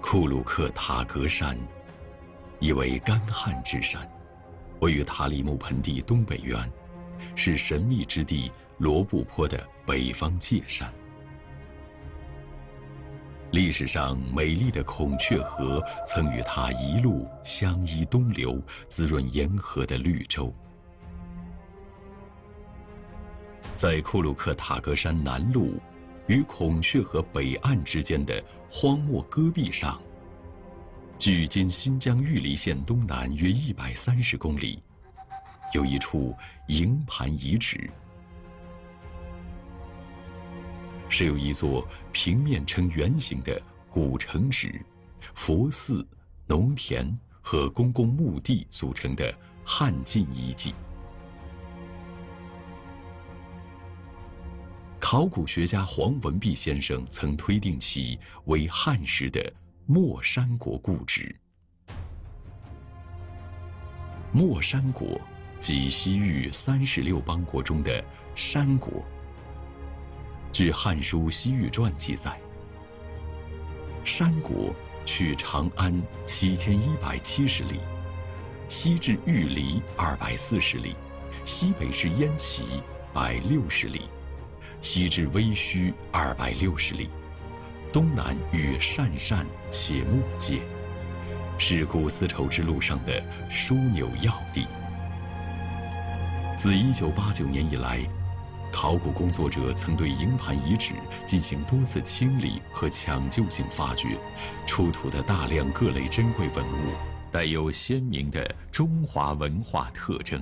库鲁克塔格山，意为干旱之山，位于塔里木盆地东北缘，是神秘之地罗布泊的北方界山。历史上，美丽的孔雀河曾与它一路相依东流，滋润沿河的绿洲。在库鲁克塔格山南麓，与孔雀河北岸之间的荒漠戈壁上，距今新疆玉梨县东南约130公里，有一处营盘遗址，是由一座平面呈圆形的古城址、佛寺、农田和公共墓地组成的汉晋遗迹。考古学家黄文弼先生曾推定其为汉时的莫山国故址。莫山国即西域36邦国中的山国。据《汉书·西域传》记载，山国距长安7170里，西至玉梨240里，西北至燕齐160里，西至微须260里，东南与鄯善、且末界，是古丝绸之路上的枢纽要地。自1989年以来，考古工作者曾对营盘遗址进行多次清理和抢救性发掘，出土的大量各类珍贵文物带有鲜明的中华文化特征。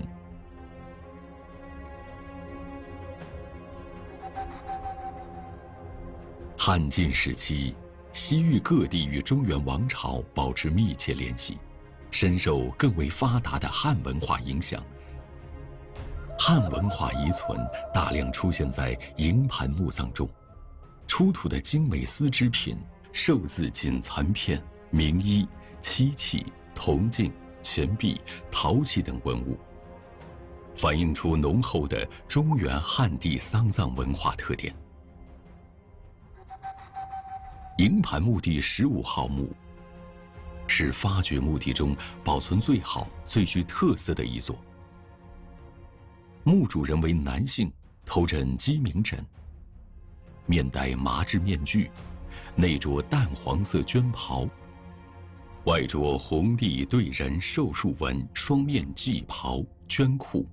汉晋时期，西域各地与中原王朝保持密切联系，深受更为发达的汉文化影响。汉文化遗存大量出现在营盘墓葬中，出土的精美丝织品、寿字锦残片、名衣、漆器、铜镜、钱币、陶器等文物，反映出浓厚的中原汉地丧葬文化特点。营盘墓地15号墓是发掘墓地中保存最好、最具特色的一座。墓主人为男性，头枕鸡鸣枕，面戴麻质面具，内着淡黄色绢袍，外着红地对人寿数纹双面髻袍绢裤。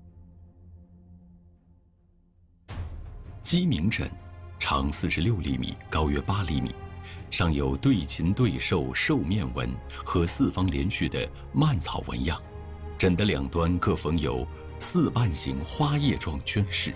鸡鸣枕长46厘米，高约8厘米，上有对禽对兽兽面纹和四方连续的蔓草纹样，枕的两端各缝有4瓣形花叶状绢饰。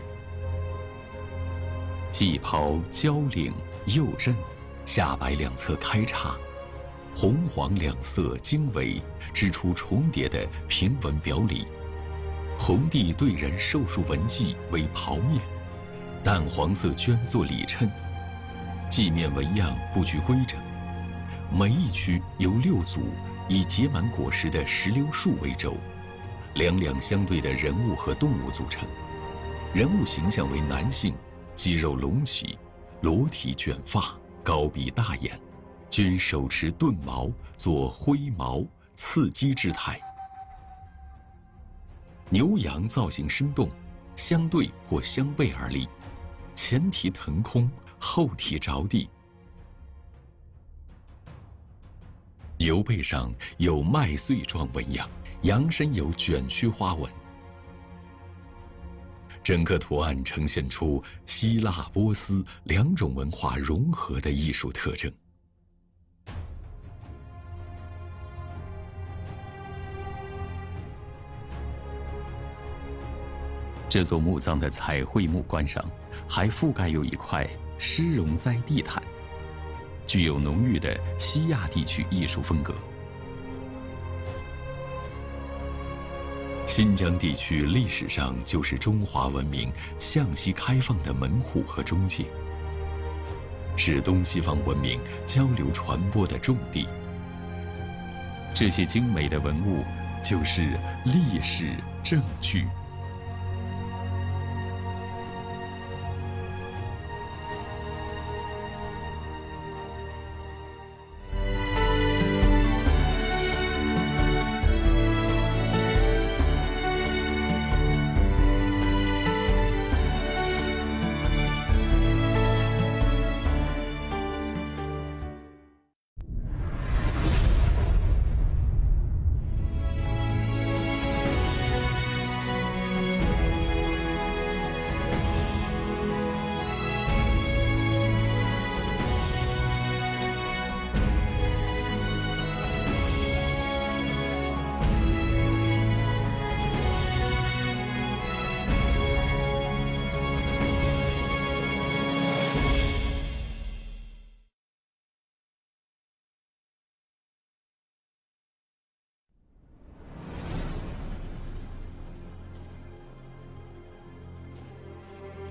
髻袍交领右衽，下摆两侧开叉，红黄两色经纬织出重叠的平纹表里。红地对人寿数纹髻为袍面，淡黄色绢作里衬，髻面纹样不拘规整，每一区由6组以结满果实的石榴树为轴，两两相对的人物和动物组成。人物形象为男性，肌肉隆起，裸体卷发，高鼻大眼，均手持盾矛，作挥矛刺击之态。牛羊造型生动，相对或相背而立，前蹄腾空，后蹄着地。牛背上有麦穗状纹样，羊身有卷曲花纹。整个图案呈现出希腊、波斯两种文化融合的艺术特征。这座墓葬的彩绘木棺上还覆盖有一块狮绒栽地毯，具有浓郁的西亚地区艺术风格。新疆地区历史上就是中华文明向西开放的门户和中介，是东西方文明交流传播的重地。这些精美的文物就是历史证据。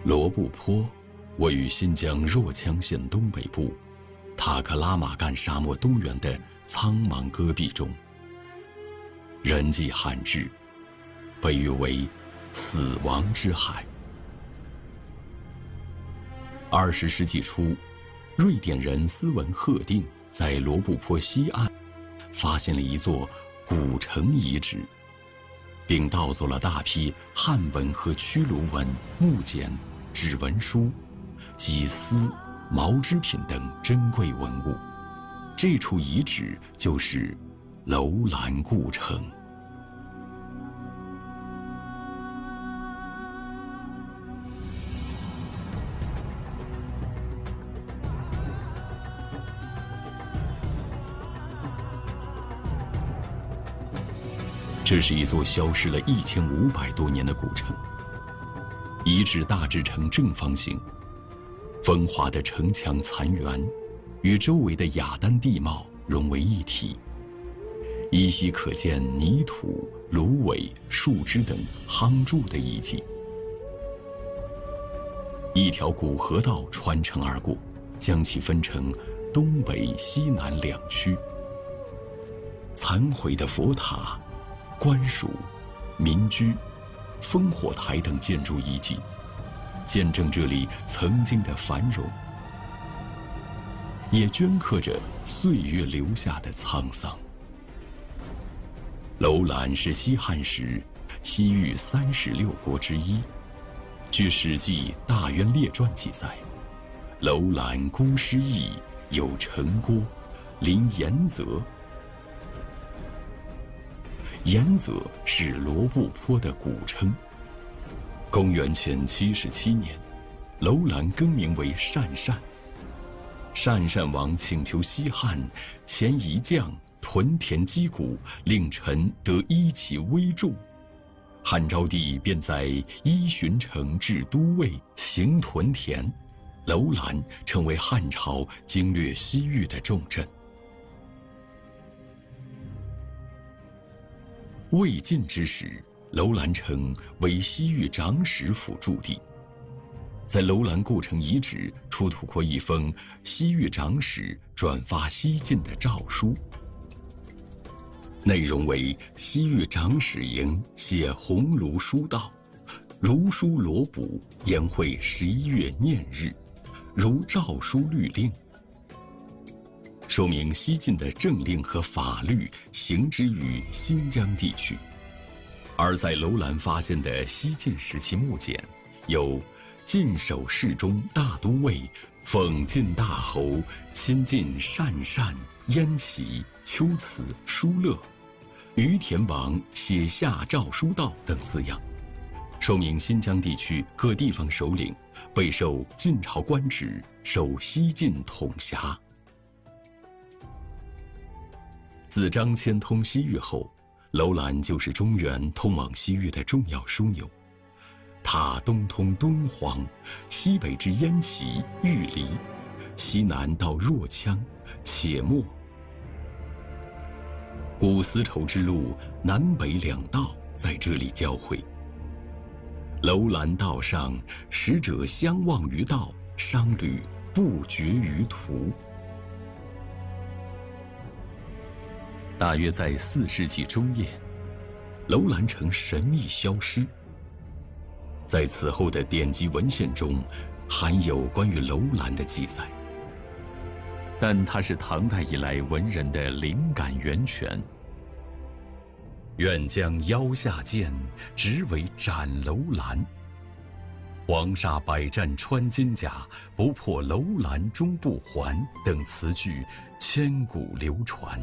罗布泊位于新疆若羌县东北部塔克拉玛干沙漠东缘的苍茫戈壁中，人迹罕至，被誉为死亡之海。20世纪初，瑞典人斯文赫定在罗布泊西岸发现了一座古城遗址，并盗走了大批汉文和曲卢文木简、指纹书及丝、毛织品等珍贵文物。这处遗址就是楼兰故城。这是一座消失了1500多年的古城，遗址大致呈正方形，风华的城墙残垣与周围的雅丹地貌融为一体，依稀可见泥土、芦苇、树枝等夯筑的遗迹。一条古河道穿城而过，将其分成东北、西南两区。残毁的佛塔、官署、民居、烽火台等建筑遗迹，见证这里曾经的繁荣，也镌刻着岁月留下的沧桑。楼兰是西汉时西域36国之一。据《史记·大渊列传》记载，楼兰公师邑，有城郭，临延泽。延泽是罗布泊的古称。公元前77年，楼兰更名为鄯善。鄯善王请求西汉前夷将屯田击鼓，令臣得依其威重。汉昭帝便在伊巡城置都尉，行屯田。楼兰成为汉朝经略西域的重镇。魏晋之时，楼兰城为西域长史府驻地。在楼兰故城遗址出土过一封西域长史转发西晋的诏书，内容为西域长史营写鸿胪书道，儒书罗卜，言会11月念日，如诏书律令，说明西晋的政令和法律行之于新疆地区。而在楼兰发现的西晋时期木简，有晋守侍中大都尉奉晋大侯亲近鄯善、燕齐、龟兹、疏勒、于田王写下诏书道等字样，说明新疆地区各地方首领备受晋朝官职，受西晋统辖。自张骞通西域后，楼兰就是中原通往西域的重要枢纽。它东通敦煌，西北至燕齐、玉梨，西南到若羌、且末。古丝绸之路南北两道在这里交汇。楼兰道上，使者相望于道，商旅不绝于途。大约在4世纪中叶，楼兰城神秘消失。在此后的典籍文献中，含有关于楼兰的记载，但它是唐代以来文人的灵感源泉。愿将腰下剑，直为斩楼兰。黄沙百战穿金甲，不破楼兰终不还等词句千古流传。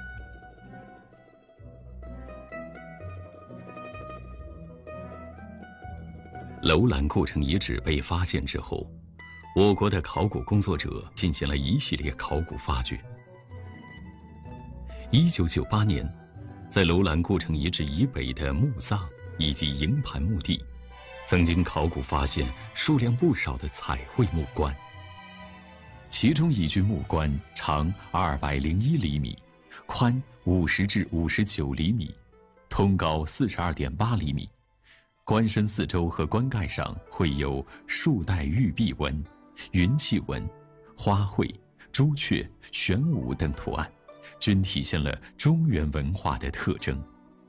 楼兰故城遗址被发现之后，我国的考古工作者进行了一系列考古发掘。1998年，在楼兰故城遗址以北的墓葬以及营盘墓地，曾经考古发现数量不少的彩绘木棺。其中一具木棺长201厘米，宽50至59厘米，通高42.8厘米， 棺身四周和棺盖上绘有束带玉璧纹、云气纹、花卉、朱雀、玄武等图案，均体现了中原文化的特征。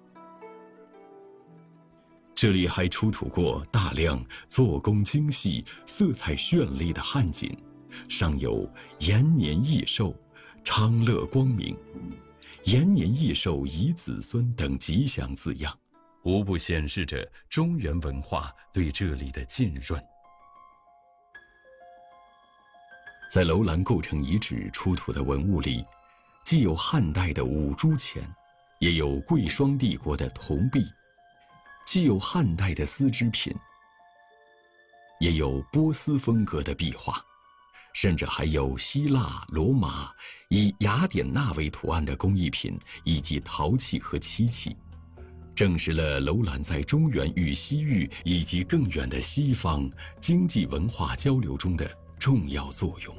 这里还出土过大量做工精细、色彩绚丽的汉锦，上有“延年益寿”、“昌乐光明”、“延年益寿以子孙”等吉祥字样，无不显示着中原文化对这里的浸润。在楼兰构成遗址出土的文物里，既有汉代的五铢钱，也有贵霜帝国的铜币，既有汉代的丝织品，也有波斯风格的壁画，甚至还有希腊、罗马以雅典娜为图案的工艺品，以及陶器和漆器，证实了楼兰在中原与西域以及更远的西方经济文化交流中的重要作用。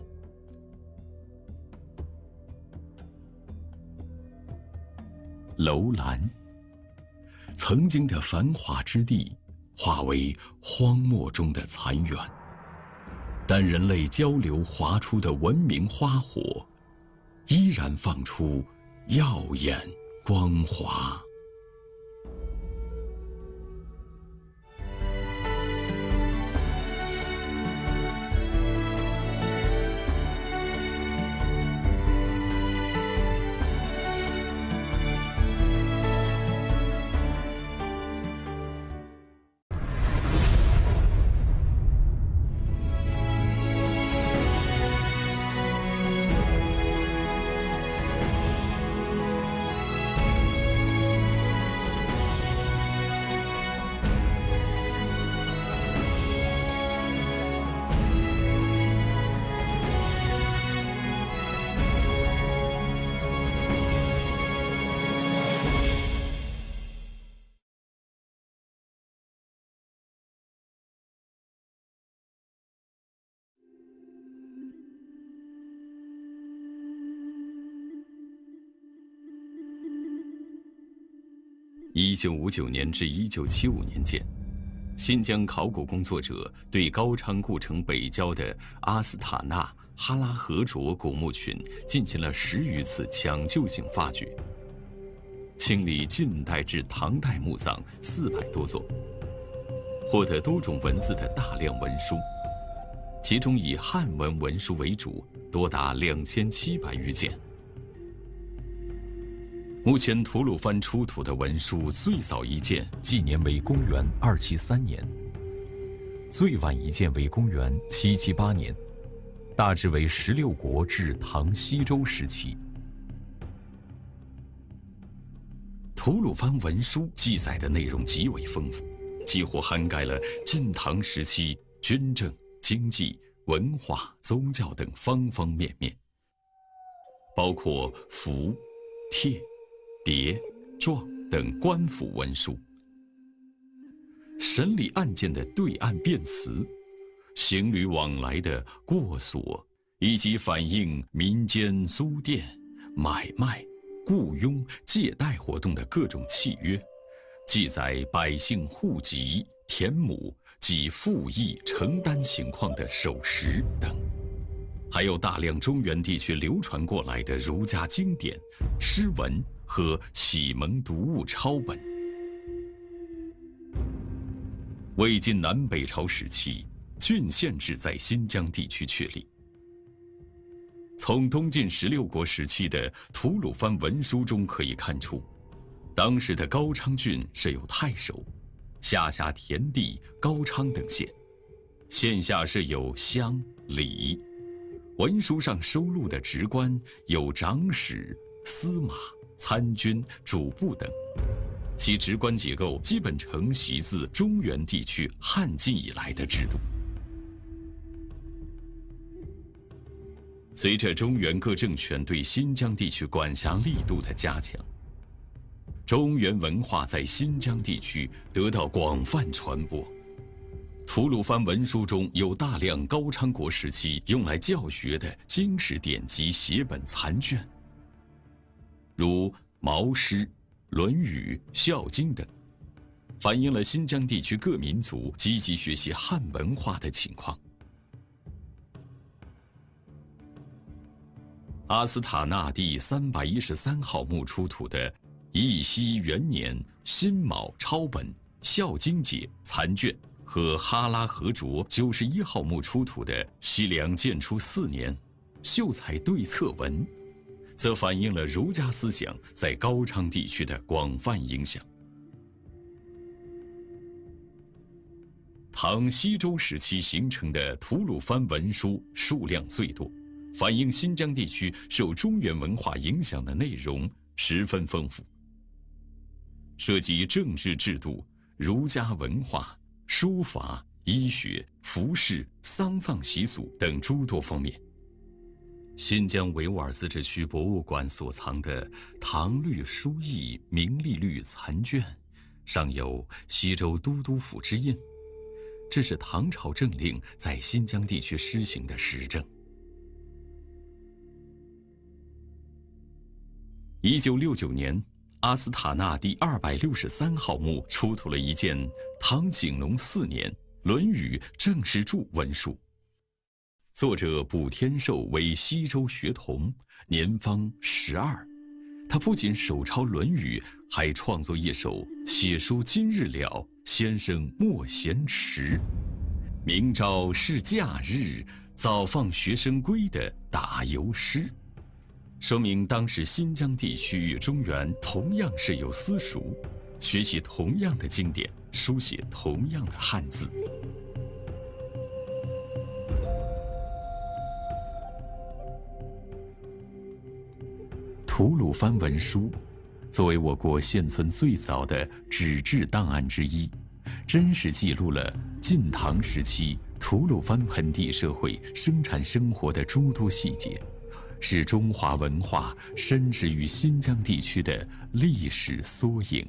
楼兰，曾经的繁华之地，化为荒漠中的残垣，但人类交流划出的文明花火，依然放出耀眼光华。1959年至1975年间，新疆考古工作者对高昌故城北郊的阿斯塔纳哈拉河卓古墓群进行了10余次抢救性发掘，清理晋代至唐代墓葬400多座，获得多种文字的大量文书，其中以汉文文书为主，多达2700余件。目前吐鲁番出土的文书最早一件纪年为公元273年，最晚一件为公元778年，大致为16国至唐西周时期。吐鲁番文书记载的内容极为丰富，几乎涵盖了晋唐时期军政、经济、文化、宗教等方方面面，包括符、帖、牒、状等官府文书，审理案件的对案辩词，行旅往来的过所，以及反映民间租佃、买卖、雇佣、借贷活动的各种契约，记载百姓户籍、田亩及赋役承担情况的守时等，还有大量中原地区流传过来的儒家经典、诗文和启蒙读物抄本。魏晋南北朝时期，郡县制在新疆地区确立。从东晋16国时期的吐鲁番文书中可以看出，当时的高昌郡设有太守，下辖田地、高昌等县，县下设有乡、里。文书上收录的职官有长史、司马、参军、主簿等，其职官结构基本承袭自中原地区汉晋以来的制度。随着中原各政权对新疆地区管辖力度的加强，中原文化在新疆地区得到广泛传播。吐鲁番文书中有大量高昌国时期用来教学的经史典籍写本残卷，如《毛诗》《论语》《孝经》等， 反映了新疆地区各民族积极学习汉文化的情况。阿斯塔纳第313号墓出土的义熙元年辛卯抄本孝经解残卷和哈拉和卓91号墓出土的西凉建初4年秀才对策文，则反映了儒家思想在高昌地区的广泛影响。唐西周时期形成的吐鲁番文书数量最多，反映新疆地区受中原文化影响的内容十分丰富，涉及政治制度、儒家文化、书法、医学、服饰、丧葬习俗等诸多方面。新疆维吾尔自治区博物馆所藏的唐律书议明历律残卷，上有西周都督府之印，这是唐朝政令在新疆地区施行的实证。1969年，阿斯塔纳第263号墓出土了一件唐景隆4年《论语正史注》文书，作者卜天寿为西周学童，年方12。他不仅手抄《论语》，还创作一首写书今日了，先生莫嫌迟，明朝是假日，早放学生归的打油诗，说明当时新疆地区与中原同样是有私塾，学习同样的经典，书写同样的汉字。吐鲁番文书作为我国现存最早的纸质档案之一，真实记录了晋唐时期吐鲁番盆地社会生产生活的诸多细节，是中华文化深植于新疆地区的历史缩影。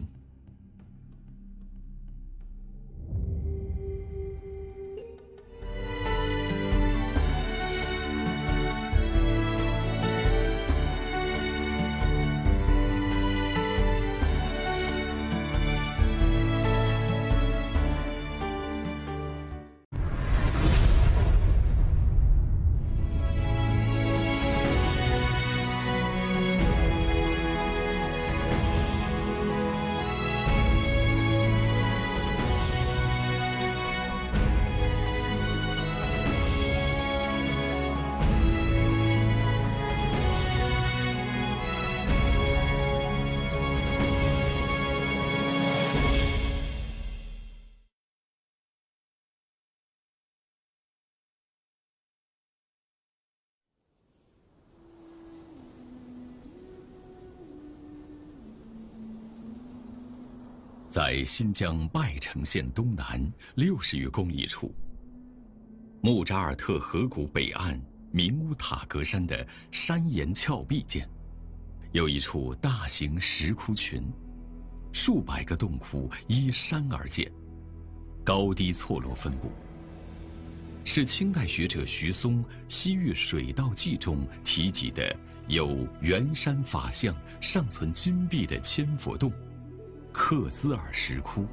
在新疆拜城县东南60余公里处，木扎尔特河谷北岸明乌塔格山的山岩峭壁间，有一处大型石窟群，数百个洞窟依山而建，高低错落分布，是清代学者徐松《西域水道记》中提及的有圆山法像尚存金碧的千佛洞克孜尔石窟。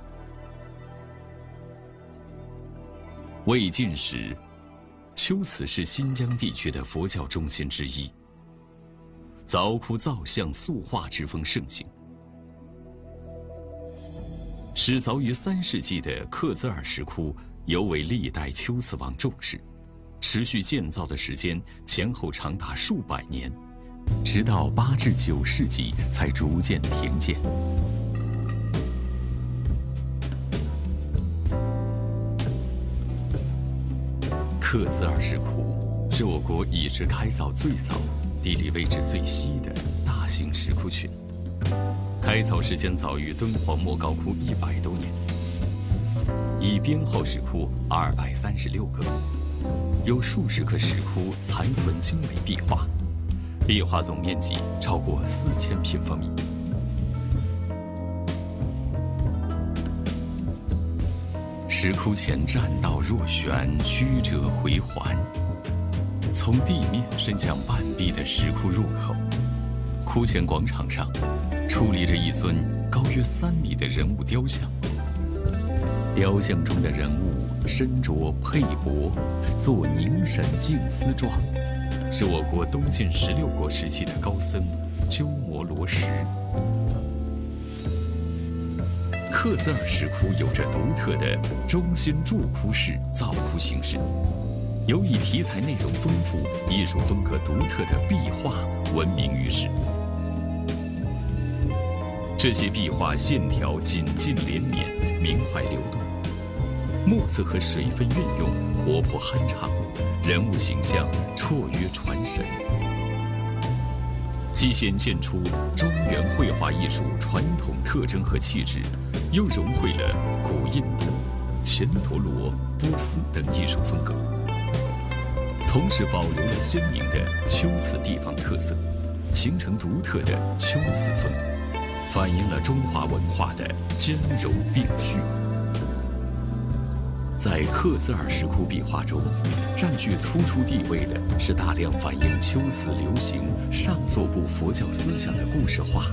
魏晋时，龟兹是新疆地区的佛教中心之一，凿窟造像塑画之风盛行。始凿于3世纪的克孜尔石窟尤为历代龟兹王重视，持续建造的时间前后长达数百年，直到8至9世纪才逐渐停建。克孜尔石窟是我国已知开凿最早、地理位置最西的大型石窟群，开凿时间早于敦煌莫高窟100多年，已编号石窟236个，有数十个石窟残存精美壁画，壁画总面积超过4000平方米。石窟前栈道若悬，曲折回环，从地面伸向半壁的石窟入口。窟前广场上矗立着一尊高约3米的人物雕像， 雕像中的人物身着佩帛，做凝神静思状，是我国东晋16国时期的高僧鸠摩罗什。克孜尔石窟有着独特的中心柱窟式造窟形式，尤以题材内容丰富、艺术风格独特的壁画闻名于世。这些壁画线条紧近连绵，明快流动，墨色和水分运用活泼酣畅，人物形象绰约传神，既显现出中原绘画艺术传统特征和气质，又融汇了古印度、前陀罗、波斯等艺术风格，同时保留了鲜明的龟兹地方特色，形成独特的龟兹风，反映了中华文化的兼柔并蓄。在克孜尔石窟壁画中，占据突出地位的是大量反映龟兹流行上座部佛教思想的故事画。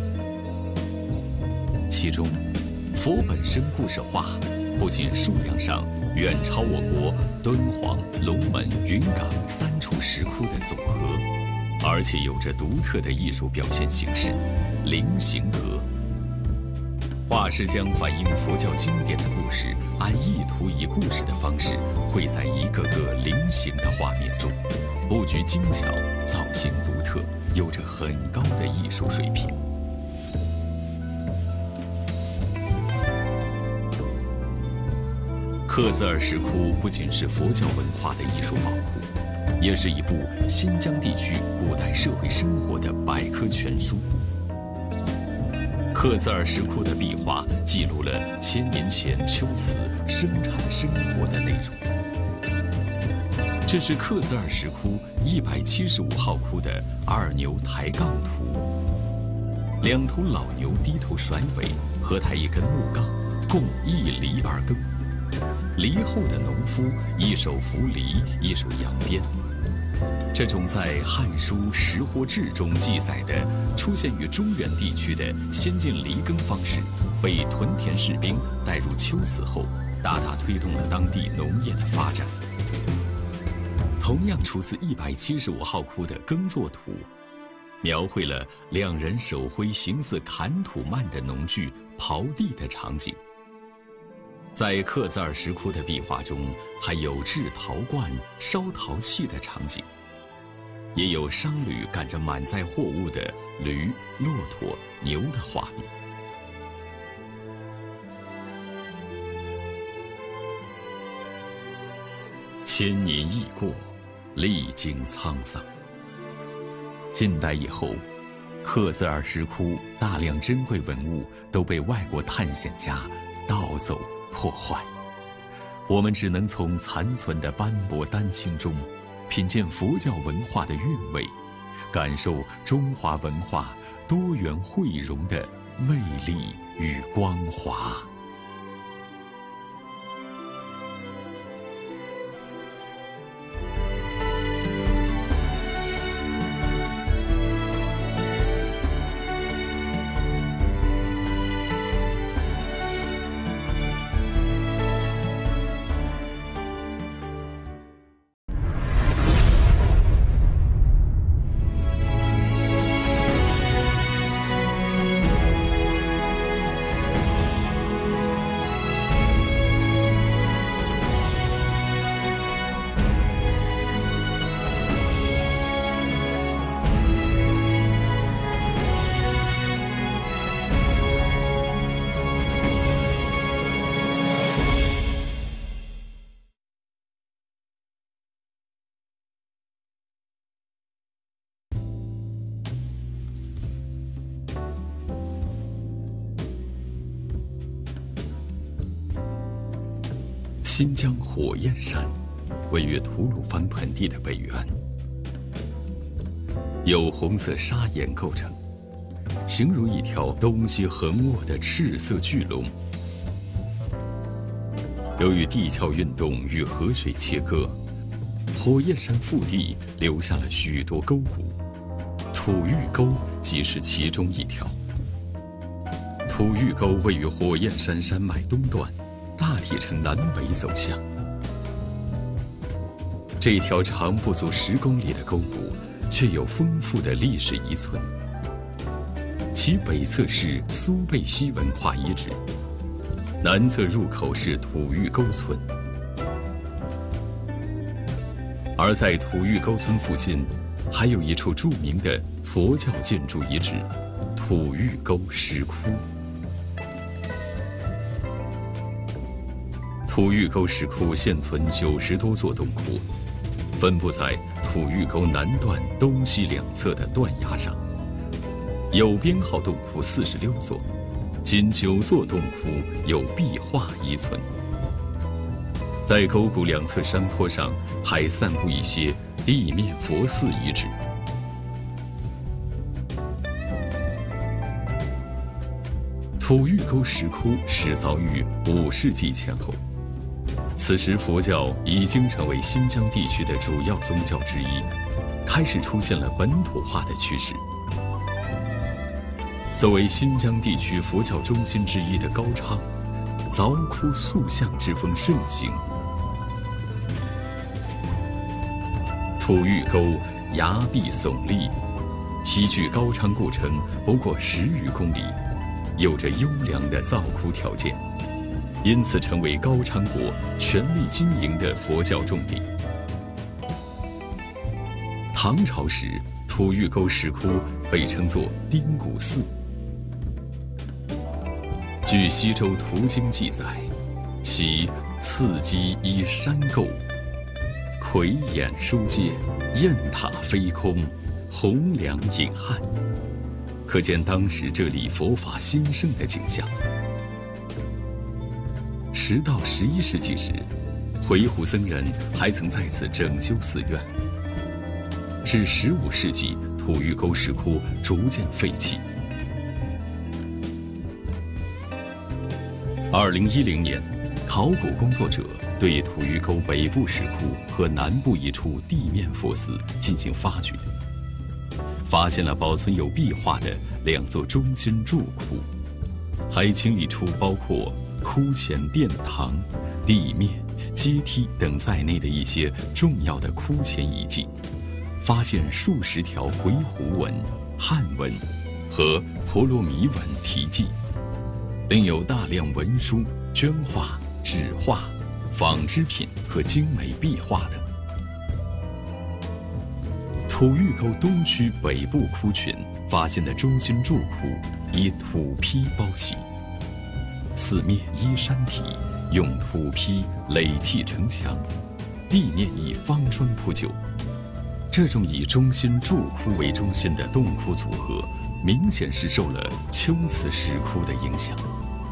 其中，佛本身故事画不仅数量上远超我国敦煌、龙门、云冈3处石窟的总和，而且有着独特的艺术表现形式——菱形格。画师将反映佛教经典的故事，按一图一故事的方式绘在一个个菱形的画面中，布局精巧，造型独特，有着很高的艺术水平。克孜尔石窟不仅是佛教文化的艺术宝库，也是一部新疆地区古代社会生活的百科全书。克孜尔石窟的壁画记录了1000年前龟兹生产生活的内容。这是克孜尔石窟175号窟的2牛抬杠图，2头老牛低头甩尾，合抬一根木杠，共1犁而耕。犁后的农夫一手扶犁，一手扬鞭。这种在《汉书·食货志》中记载的出现于中原地区的先进犁耕方式，被屯田士兵带入龟兹后，大大推动了当地农业的发展。同样出自175号窟的耕作图，描绘了2人手挥形似砍土慢的农具刨地的场景。在克孜尔石窟的壁画中，还有制陶罐、烧陶器的场景，也有商旅赶着满载货物的驴、骆驼、牛的画面。1000年已过，历经沧桑。近代以后，克孜尔石窟大量珍贵文物都被外国探险家盗走破坏，我们只能从残存的斑驳丹青中品鉴佛教文化的韵味，感受中华文化多元汇融的魅力与光华。新疆火焰山位于吐鲁番盆地的北缘，由红色砂岩构成，形如一条东西横卧的赤色巨龙。由于地壳运动与河水切割，火焰山腹地留下了许多沟谷，吐峪沟即是其中一条。吐峪沟位于火焰山山脉东段，大体呈南北走向。这条长不足10公里的沟谷，却有丰富的历史遗存。其北侧是苏贝溪文化遗址，南侧入口是土峪沟村。而在土峪沟村附近，还有一处著名的佛教建筑遗址——土峪沟石窟。土峪沟石窟现存90多座洞窟，分布在土峪沟南段东西2侧的断崖上。有编号洞窟46座，仅9座洞窟有壁画遗存。在沟谷2侧山坡上，还散布一些地面佛寺遗址。土峪沟石窟始凿于5世纪前后，此时佛教已经成为新疆地区的主要宗教之一，开始出现了本土化的趋势。作为新疆地区佛教中心之一的高昌，凿窟塑像之风盛行。土峪沟崖壁耸立，西距高昌故城不过10余公里，有着优良的造窟条件，因此成为高昌国全力经营的佛教重地。唐朝时，土峪沟石窟被称作丁骨寺。据西周图经记载，其寺基依山构，魁砚书阶，雁塔飞空，洪梁隐汉，可见当时这里佛法兴盛的景象。10到11世纪时，回鹘僧人还曾在此整修寺院。至15世纪，土峪沟石窟逐渐废弃。2010年，考古工作者对土峪沟北部石窟和南部一处地面佛寺进行发掘，发现了保存有壁画的2座中心柱窟，还清理出包括窟前殿堂、地面、阶梯等在内的一些重要的窟前遗迹，发现数十条回鹘文、汉文和婆罗弥文题记，另有大量文书、绢画、纸画、纺织品和精美壁画等。土峪沟东区北部窟群发现的中心柱窟以土坯包起，四面依山体，用土坯垒砌城墙，地面以方砖铺就。这种以中心柱窟为中心的洞窟组合，明显是受了龟兹石窟的影响。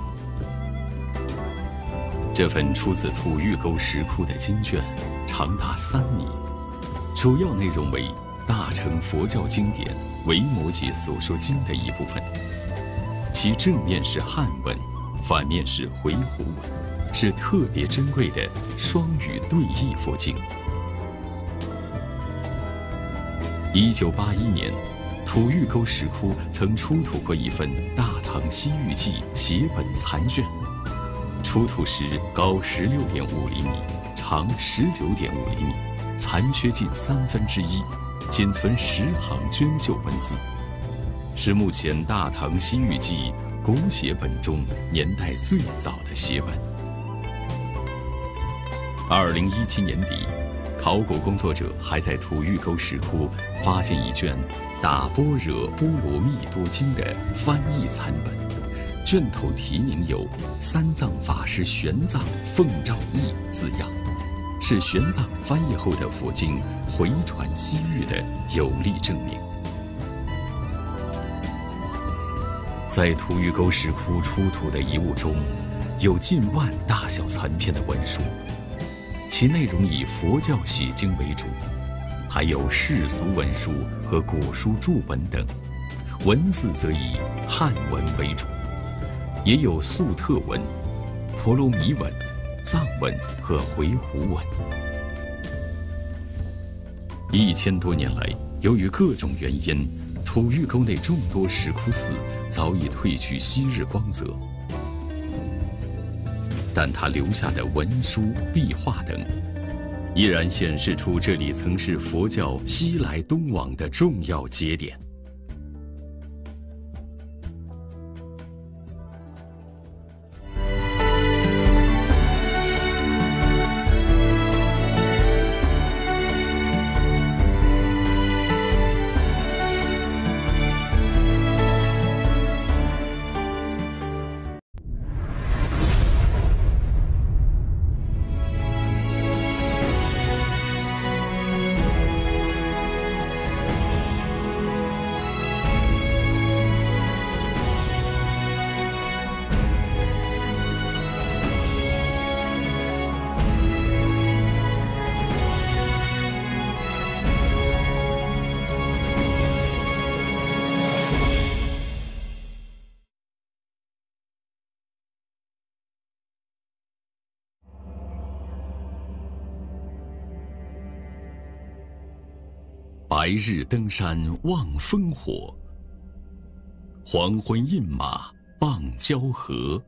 这份出自土峪沟石窟的经卷长达3米，主要内容为大乘佛教经典《维摩诘所说经》的一部分。其正面是汉文，反面是回鹘文，是特别珍贵的双语对译佛经。1981年，土峪沟石窟曾出土过一份《大唐西域记》写本残卷，出土时高16.5厘米，长19.5厘米，残缺近1/3，仅存10行娟秀文字，是目前《大唐西域记》古写本中年代最早的写本。2017年底，考古工作者还在土峪沟石窟发现一卷《大般若波罗蜜多经》的翻译残本，卷头题名有“三藏法师玄奘奉诏译”字样，是玄奘翻译后的佛经回传西域的有力证明。在土峪沟石窟出土的遗物中，有近万大小残片的文书，其内容以佛教写经为主，还有世俗文书和古书注本等，文字则以汉文为主，也有粟特文、婆罗弥文、藏文和回鹘文。1000多年来，由于各种原因，土峪沟内众多石窟寺早已褪去昔日光泽。 但他留下的文书、壁画等，依然显示出这里曾是佛教西来东往的重要节点。白日登山望烽火，黄昏饮马傍交河。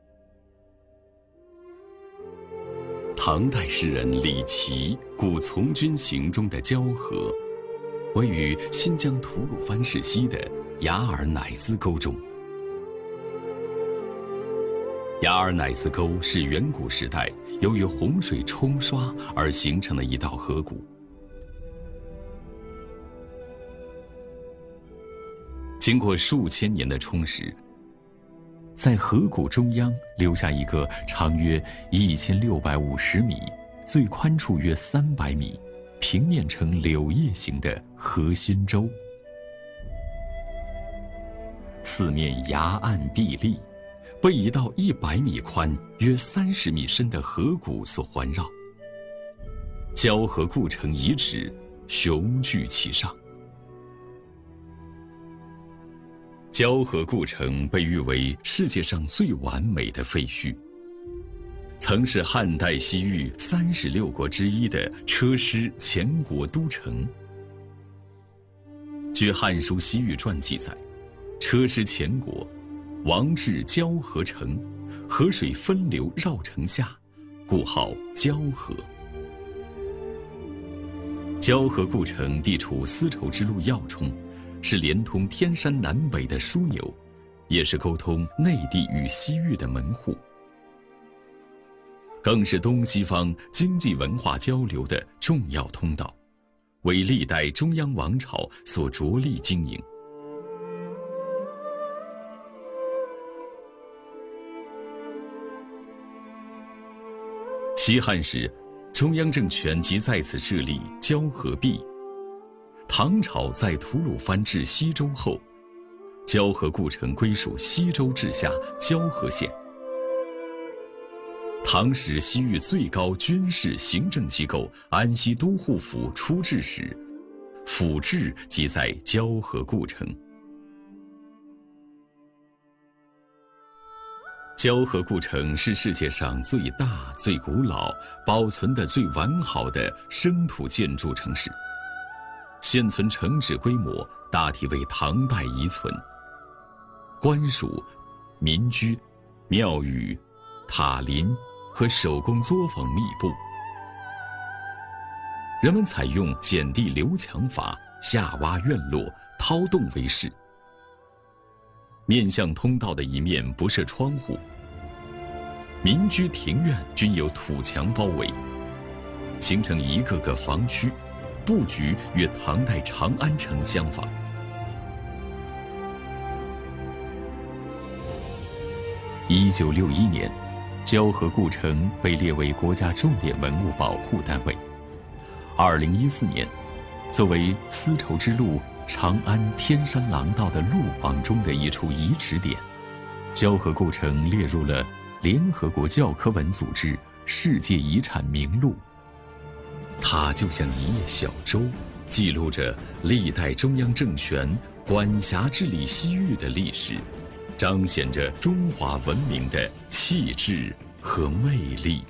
唐代诗人李琦故从军行中的交河，位于新疆吐鲁番市西的雅尔乃兹沟中。雅尔乃兹沟是远古时代由于洪水冲刷而形成的一道河谷。经过数千年的冲蚀，在河谷中央留下一个长约1650米、最宽处约300米、平面呈柳叶形的河心洲。四面崖岸壁立，被一道100米宽、约30米深的河谷所环绕。交河故城遗址雄踞其上。交河故城被誉为世界上最完美的废墟，曾是汉代西域36国之一的车师前国都城。据《汉书·西域传》记载，车师前国，王至交河城，河水分流绕城下，故号交河。交河故城地处丝绸之路要冲，是连通天山南北的枢纽，也是沟通内地与西域的门户，更是东西方经济文化交流的重要通道，为历代中央王朝所着力经营。西汉时，中央政权即在此设立交河壁。唐朝在吐鲁番至西周后，交河故城归属西周治下交河县。唐时西域最高军事行政机构安西都护府出治时，府治即在交河故城。交河故城是世界上最大、最古老、保存得最完好的生土建筑城市。现存城址规模大体为唐代遗存，官署、民居、庙宇、塔林和手工作坊密布。人们采用剪地留墙法，下挖院落，掏洞为室。面向通道的一面不设窗户，民居庭院均有土墙包围，形成一个个房区，布局与唐代长安城相仿。1961年，交河故城被列为国家重点文物保护单位。2014年，作为丝绸之路长安天山廊道的路网中的一处遗址点，交河故城列入了联合国教科文组织世界遗产名录。它就像一叶小舟，记录着历代中央政权管辖治理西域的历史，彰显着中华文明的气质和魅力。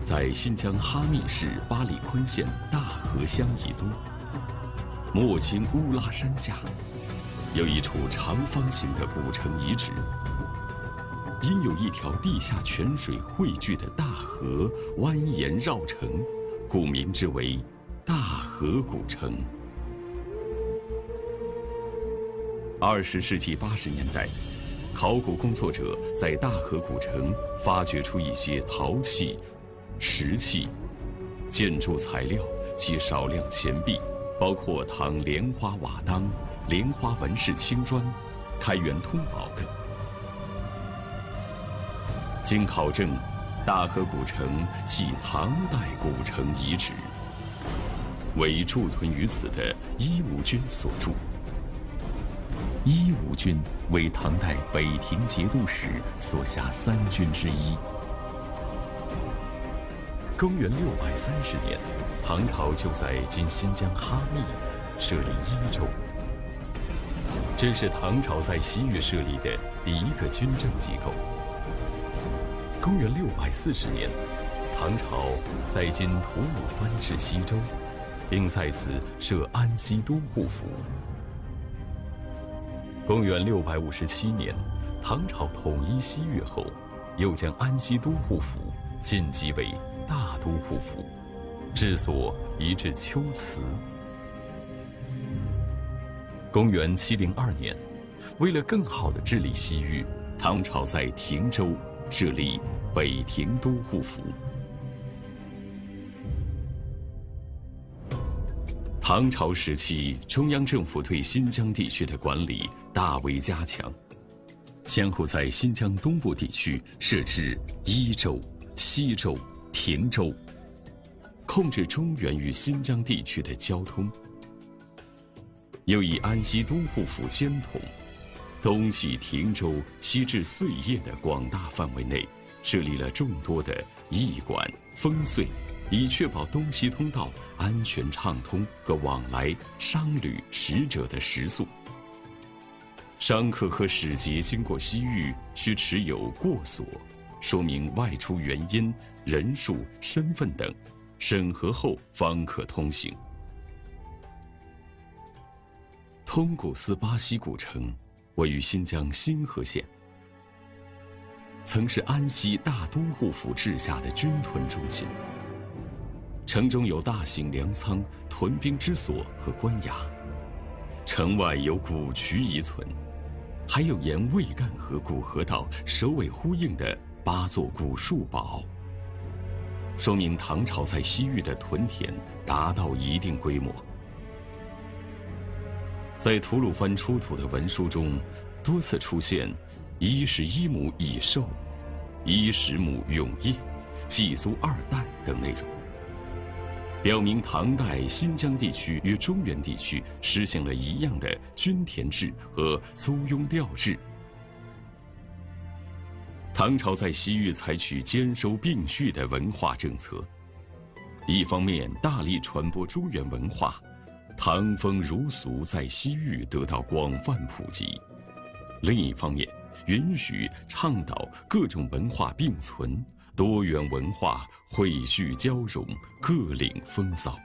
在新疆哈密市巴里坤县大河乡以东，莫青乌拉山下，有一处长方形的古城遗址。因有一条地下泉水汇聚的大河蜿蜒绕城，故名之为大河古城。20世纪80年代，考古工作者在大河古城发掘出一些陶器、石器、建筑材料及少量钱币，包括唐莲花瓦当、莲花纹饰青砖、开元通宝等。经考证，大河古城系唐代古城遗址，为驻屯于此的伊吾军所筑。伊吾军为唐代北庭节度使所辖3军之一。公元630年，唐朝就在今新疆哈密设立伊州，这是唐朝在西域设立的第一个军政机构。公元640年，唐朝在今吐鲁番至西州，并在此设安西都护府。公元657年，唐朝统一西域后，又将安西都护府晋级为大都护府，治所移至龟兹。公元702年，为了更好地治理西域，唐朝在亭州设立北庭都护府。唐朝时期，中央政府对新疆地区的管理大为加强，先后在新疆东部地区设置伊州、西州、亭州，控制中原与新疆地区的交通。又以安西都护府兼统，东起亭州，西至碎叶的广大范围内，设立了众多的驿馆、烽燧，以确保东西通道安全畅通和往来商旅使者的食宿。商客和使节经过西域，需持有过所，说明外出原因、人数、身份等，审核后方可通行。通古斯巴西古城位于新疆新河县，曾是安西大都护府治下的军屯中心。城中有大型粮仓、屯兵之所和官衙，城外有古渠遗存，还有沿渭干河古河道首尾呼应的8座古树堡，说明唐朝在西域的屯田达到一定规模。在吐鲁番出土的文书中，多次出现11亩蚁兽、10亩永业、祭苏2担等内容，表明唐代新疆地区与中原地区实行了一样的均田制和租庸调制。唐朝在西域采取兼收并蓄的文化政策，一方面大力传播中原文化，唐风儒俗在西域得到广泛普及；另一方面，允许倡导各种文化并存，多元文化汇聚交融，各领风骚。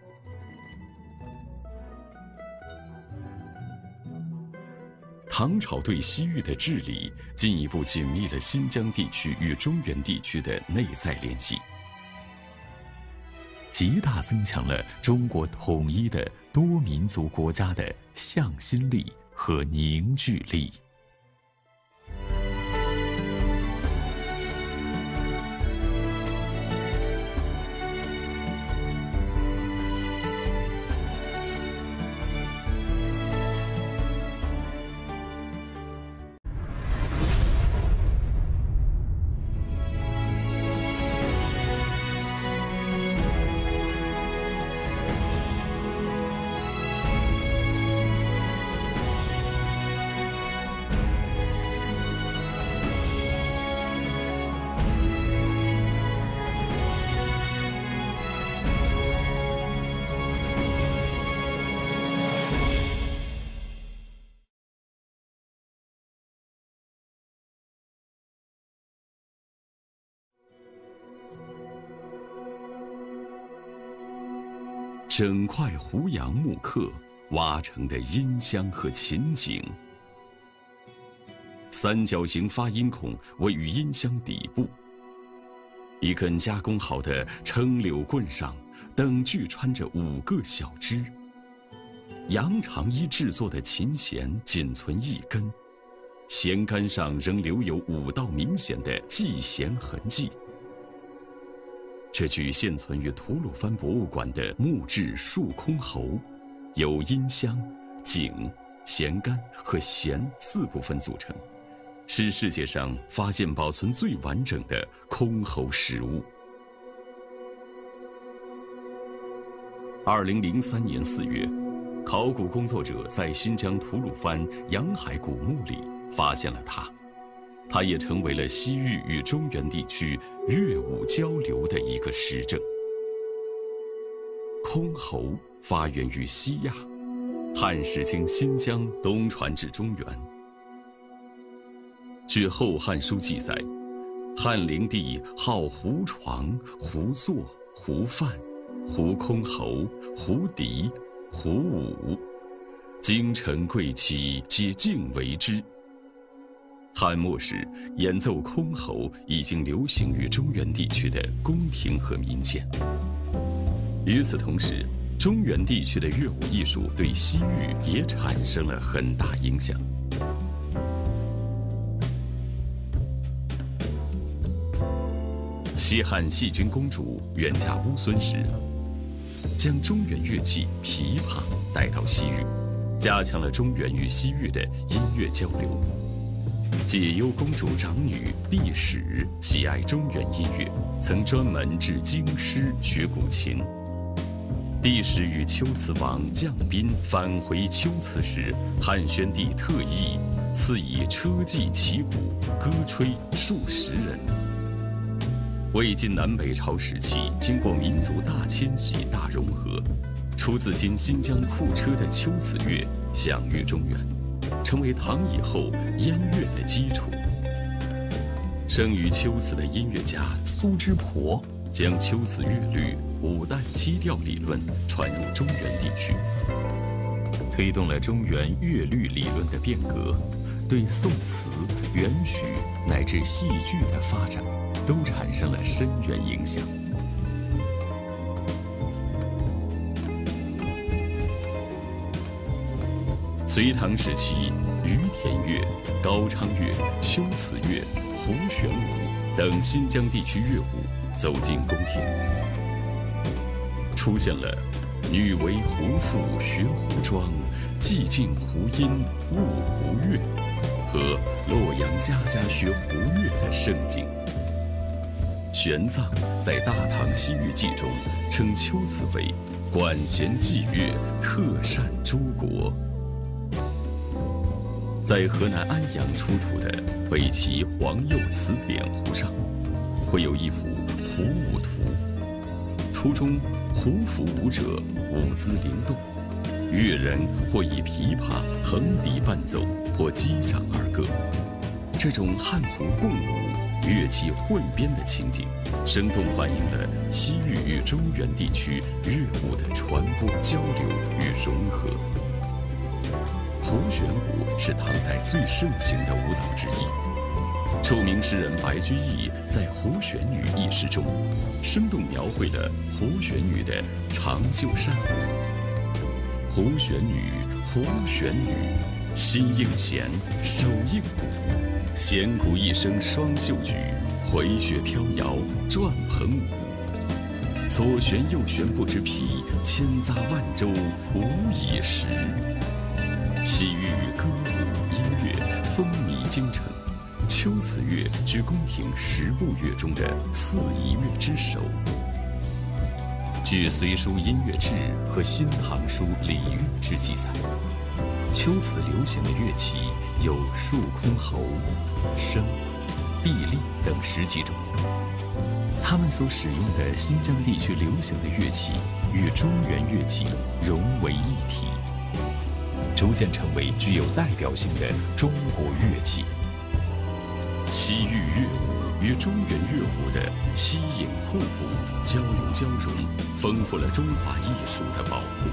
唐朝对西域的治理，进一步紧密了新疆地区与中原地区的内在联系，极大增强了中国统一的多民族国家的向心力和凝聚力。 整块胡杨木刻挖成的音箱和琴颈。三角形发音孔位于音箱底部，一根加工好的撑柳棍上等距穿着5个小枝。羊肠衣制作的琴弦仅存1根，弦杆上仍留有5道明显的系弦痕迹。这具现存于吐鲁番博物馆的木质竖箜篌，由音箱、颈、弦杆和弦4部分组成，是世界上发现保存最完整的箜篌实物。2003年4月。考古工作者在新疆吐鲁番洋海古墓里发现了它，它也成为了西域与中原地区乐舞交流的一个实证。箜篌发源于西亚，汉时经新疆东传至中原。据《后汉书》记载，汉灵帝好胡床、胡座、胡范、胡箜篌、胡笛、胡舞，京城贵戚皆敬为之。汉末时，演奏箜篌已经流行于中原地区的宫廷和民间。与此同时，中原地区的乐舞艺术对西域也产生了很大影响。西汉细君公主远嫁乌孙时，将中原乐器琵琶带到西域，加强了中原与西域的音乐交流。解忧公主长女帝史喜爱中原音乐，曾专门至京师学古琴。帝史与龟兹王将宾返回龟兹时，汉宣帝特意赐以车骑旗鼓，歌吹数10人。魏晋南北朝时期，经过民族大迁徙、大融合，出自今新疆库车的龟兹乐享誉中原，成为唐以后燕乐的基础。生于龟兹的音乐家苏之婆将龟兹乐律5旦7调理论传入中原地区，推动了中原乐律理论的变革，对宋词、元曲乃至戏剧的发展都产生了深远影响。隋唐时期，于田乐、高昌乐、龟兹乐、胡旋舞等新疆地区乐舞走进宫廷，出现了女为胡妇学胡妆，伎进胡音悟胡乐和洛阳家家学胡乐的盛景。玄奘在《大唐西域记》中称龟兹为管弦伎乐，特善诸国。在河南安阳出土的北齐黄釉瓷扁壶上，会有一幅胡舞图，图中胡服舞者舞姿灵动，乐人或以琵琶横笛伴奏，或击掌而歌。这种汉胡共舞、乐器混编的情景，生动反映了西域与中原地区乐舞的传播、交流与融合。胡旋舞是唐代最盛行的舞蹈之一。著名诗人白居易在《胡旋女》一诗中，生动描绘了胡旋女的长袖善舞。胡旋女，胡旋女，心应弦，手应鼓，弦鼓一声双袖举，回旋飘摇转蓬舞。左旋右旋不知疲，千匝万州无以时。西域歌舞音乐风靡京城，龟兹乐居宫廷10部乐中的4夷乐之首。据《隋书音乐志》和《新唐书礼乐志》记载，龟兹流行的乐器有竖箜篌、笙、筚荔等10几种。他们所使用的新疆地区流行的乐器与中原乐器融为一体，逐渐成为具有代表性的中国乐器。西域乐舞与中原乐舞的吸引互补、交流交融，丰富了中华艺术的宝库。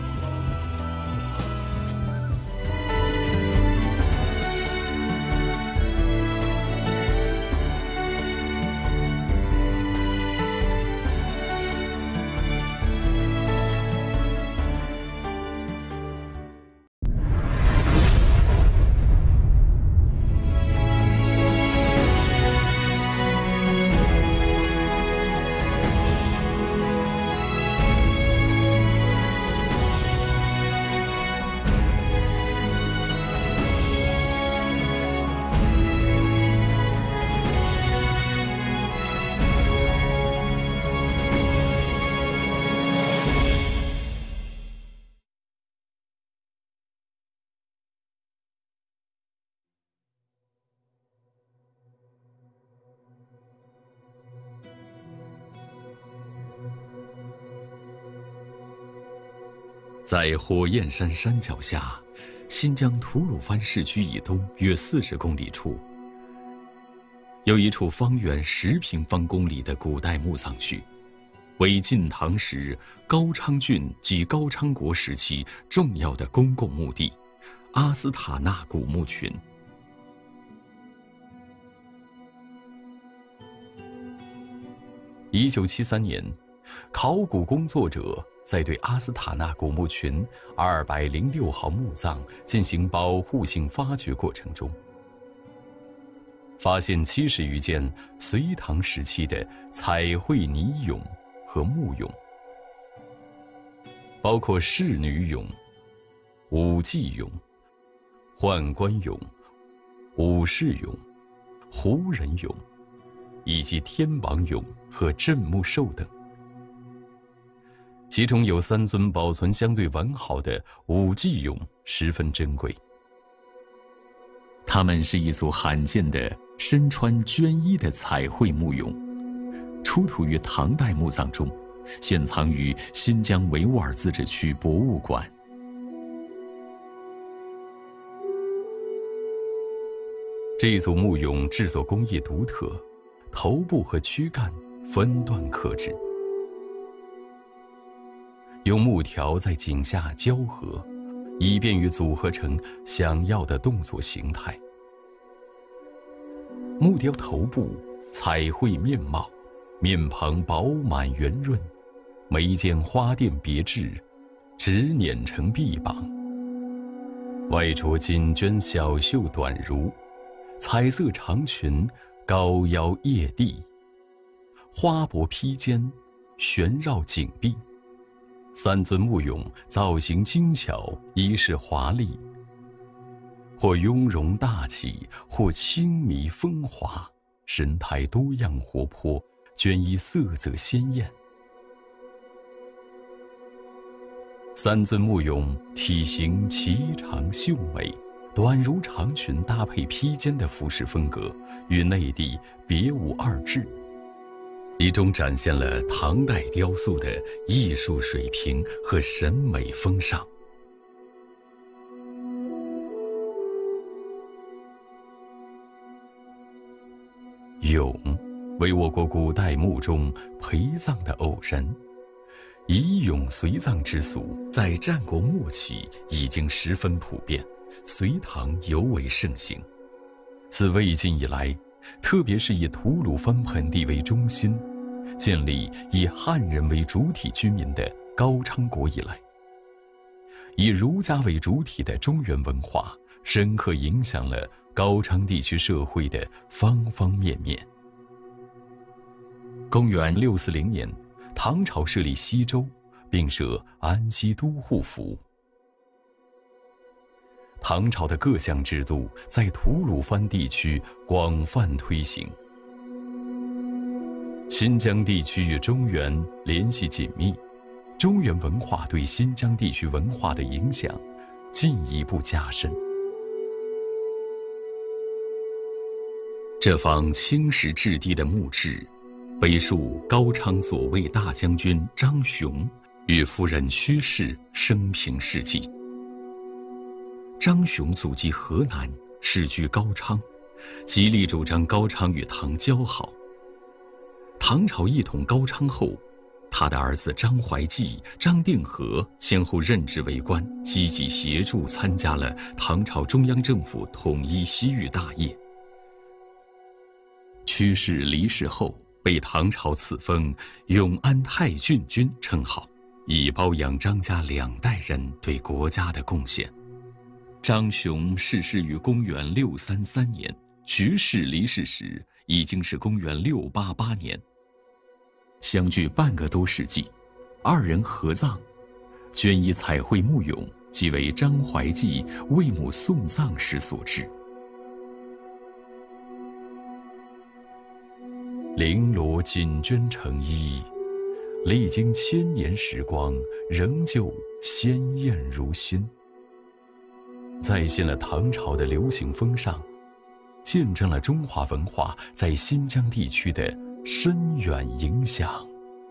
在火焰山山脚下，新疆吐鲁番市区以东约40公里处，有一处方圆10平方公里的古代墓葬区，为晋唐时高昌郡及高昌国时期重要的公共墓地——阿斯塔纳古墓群。1973年，考古工作者在对阿斯塔纳古墓群206号墓葬进行保护性发掘过程中，发现70余件隋唐时期的彩绘泥俑和木俑，包括仕女俑、武祭俑、宦官俑、武士俑、胡人俑，以及天王俑和镇墓兽等。其中有3尊保存相对完好的武祭俑十分珍贵，它们是一组罕见的身穿绢衣的彩绘木俑，出土于唐代墓葬中，现藏于新疆维吾尔自治区博物馆。这一组木俑制作工艺独特，头部和躯干分段刻制，用木条在颈下交合，以便于组合成想要的动作形态。木雕头部彩绘面貌，面庞饱满圆润，眉间花钿别致，指捻成臂膀，外着金绢小袖短襦，彩色长裙高腰曳地，花帛披肩旋绕颈壁。3尊木俑造型精巧，仪式华丽，或雍容大气，或轻迷风华，神态多样活泼，绢衣色泽鲜艳。3尊木俑体型颀长秀美，短如长裙搭配披肩的服饰风格与内地别无二致，其中展现了唐代雕塑的艺术水平和审美风尚。俑为我国古代墓中陪葬的偶人，以俑随葬之俗在战国末期已经十分普遍，隋唐尤为盛行。自魏晋以来，特别是以吐鲁番盆地为中心，建立以汉人为主体居民的高昌国以来，以儒家为主体的中原文化深刻影响了高昌地区社会的方方面面。公元640年，唐朝设立西周，并设安西都护府。唐朝的各项制度在吐鲁番地区广泛推行，新疆地区与中原联系紧密，中原文化对新疆地区文化的影响进一步加深。这方青石质地的墓志，碑述高昌左卫大将军张雄与夫人屈氏生平事迹。张雄祖籍河南，世居高昌，极力主张高昌与唐交好， 唐朝一统高昌后，他的儿子张怀济、张定和先后任职为官，积极协助参加了唐朝中央政府统一西域大业。屈氏离世后，被唐朝赐封永安太郡君称号，以褒扬张家2代人对国家的贡献。张雄逝世于公元633年，徐氏离世时已经是公元688年，相距半个多世纪。2人合葬，捐以彩绘墓俑，即为张怀济为母送葬时所制。绫罗锦绢成衣，历经1000年时光，仍旧鲜艳如新。再现了唐朝的流行风尚，见证了中华文化在新疆地区的深远影响。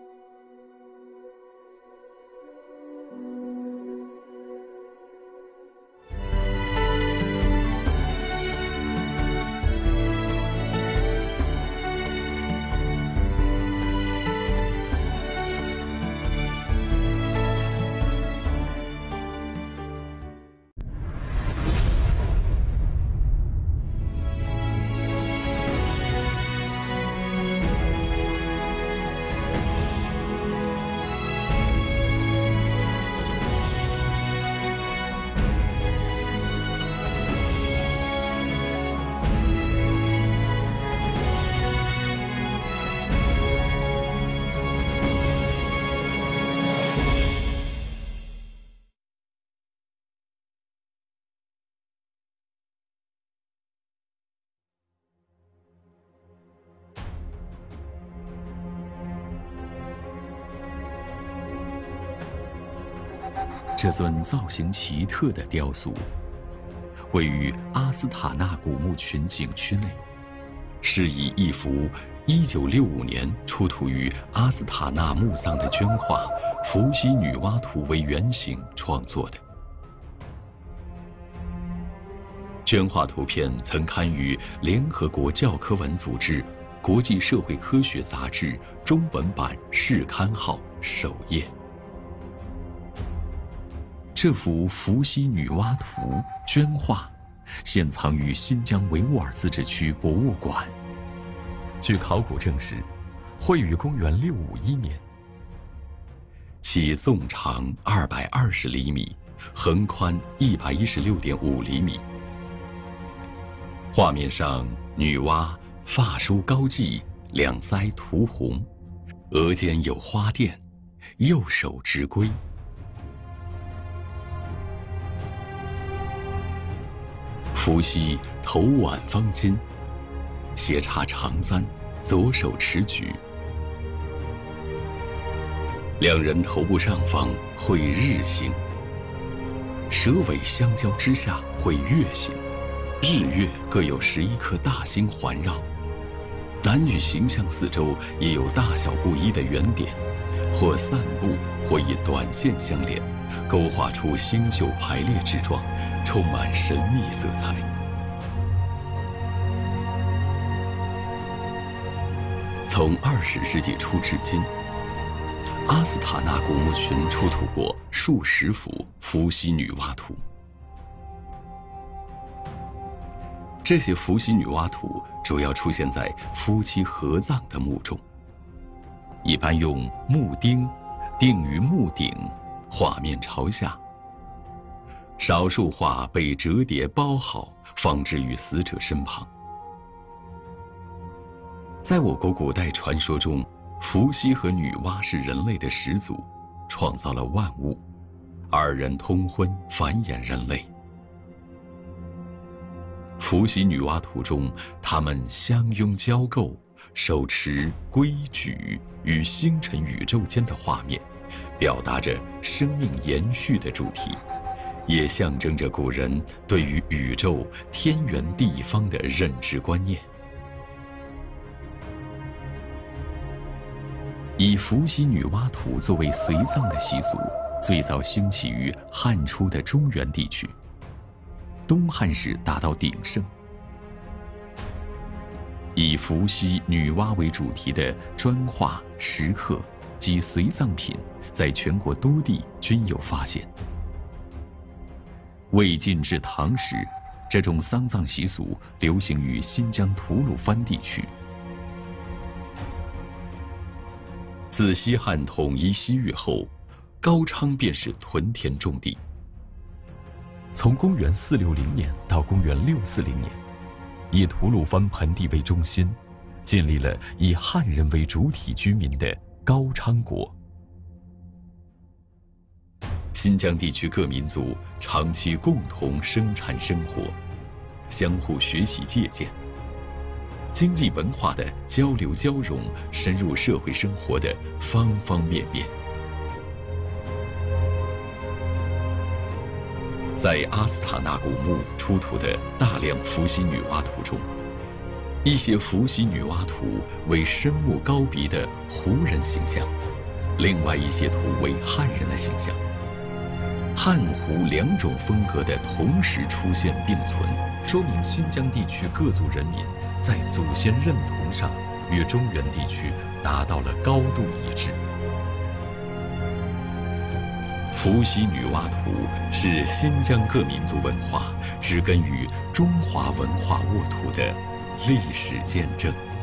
这尊造型奇特的雕塑，位于阿斯塔纳古墓群景区内，是以一幅1965年出土于阿斯塔纳墓葬的绢画《伏羲女娲图》为原型创作的。绢画图片曾刊于联合国教科文组织国际社会科学杂志中文版试刊号首页。这幅《伏羲女娲图》绢画现藏于新疆维吾尔自治区博物馆。据考古证实，绘于公元651年。其纵长220厘米，横宽116.5厘米。画面上，女娲发梳高髻，两腮涂红，额间有花钿，右手执圭。伏羲头挽方巾，斜插长簪，左手持举。两人头部上方绘日形，蛇尾相交之下绘月形，日月各有11颗大星环绕。男女形象四周也有大小不一的圆点，或散布，或以短线相连，勾画出星宿排列之状，充满神秘色彩。从20世纪初至今，阿斯塔纳古墓群出土过数十幅伏羲女娲图。这些伏羲女娲图主要出现在夫妻合葬的墓中，一般用木钉钉于墓顶，画面朝下。少数画被折叠包好，放置于死者身旁。在我国古代传说中，伏羲和女娲是人类的始祖，创造了万物，二人通婚，繁衍人类。伏羲女娲图中，他们相拥交媾，手持圭举与星辰宇宙间的画面，表达着生命延续的主题，也象征着古人对于宇宙天圆地方的认知观念。以伏羲女娲图作为随葬的习俗，最早兴起于汉初的中原地区，东汉时达到鼎盛。 以伏羲、女娲为主题的砖画、石刻及随葬品，在全国多地均有发现。魏晋至唐时，这种丧葬习俗流行于新疆吐鲁番地区。自西汉统一西域后，高昌便是屯田种地。 从公元460年到公元640年，以吐鲁番盆地为中心，建立了以汉人为主体居民的高昌国。 新疆地区各民族长期共同生产生活，相互学习借鉴，经济文化的交流交融深入社会生活的方方面面。在阿斯塔纳古墓出土的大量伏羲女娲图中，一些伏羲女娲图为深目高鼻的胡人形象，另外一些图为汉人的形象。汉胡两种风格的同时出现并存， 说明新疆地区各族人民在祖先认同上与中原地区达到了高度一致。 伏羲女娲图是新疆各民族文化植根于中华文化沃土的历史见证。